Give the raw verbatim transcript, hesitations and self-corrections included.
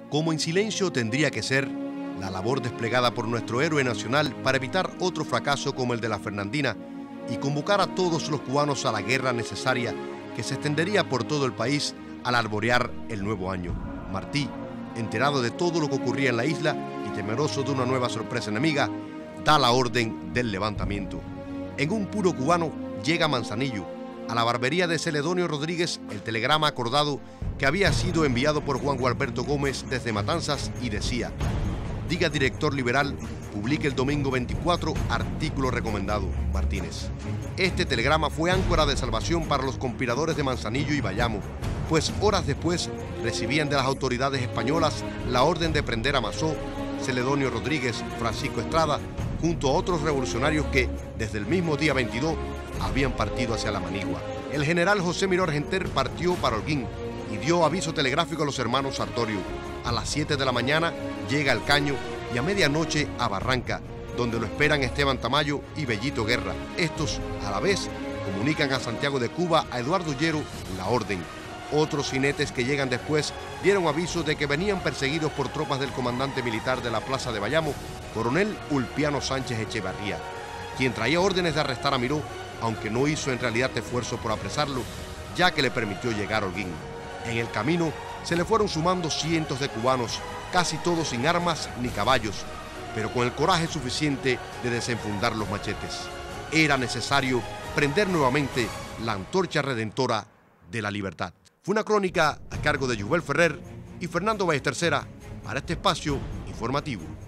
Como en silencio tendría que ser la labor desplegada por nuestro héroe nacional para evitar otro fracaso como el de la Fernandina y convocar a todos los cubanos a la guerra necesaria que se extendería por todo el país al alborear el nuevo año. Martí, enterado de todo lo que ocurría en la isla y temeroso de una nueva sorpresa enemiga, da la orden del levantamiento. En un puro cubano llega a Manzanillo, a la barbería de Celedonio Rodríguez, el telegrama acordado que había sido enviado por Juan Gualberto Gómez desde Matanzas y decía: diga director liberal, publique el domingo veinticuatro artículo recomendado, Martínez. Este telegrama fue áncora de salvación para los conspiradores de Manzanillo y Bayamo, pues horas después recibían de las autoridades españolas la orden de prender a Masó, Celedonio Rodríguez, Francisco Estrada, junto a otros revolucionarios que, desde el mismo día veintidós, habían partido hacia la Manigua. El general José Miró Argenter partió para Holguín y dio aviso telegráfico a los hermanos Sartorio. A las siete de la mañana llega al Caño y a medianoche a Barranca, donde lo esperan Esteban Tamayo y Bellito Guerra. Estos, a la vez, comunican a Santiago de Cuba a Eduardo Llero la orden. Otros jinetes que llegan después dieron aviso de que venían perseguidos por tropas del comandante militar de la plaza de Bayamo, coronel Ulpiano Sánchez Echevarría, quien traía órdenes de arrestar a Miró, aunque no hizo en realidad esfuerzo por apresarlo, ya que le permitió llegar a Holguín. En el camino se le fueron sumando cientos de cubanos, casi todos sin armas ni caballos, pero con el coraje suficiente de desenfundar los machetes. Era necesario prender nuevamente la antorcha redentora de la libertad. Fue una crónica a cargo de Yubel Ferrer y Fernando Valles Tercera para este espacio informativo.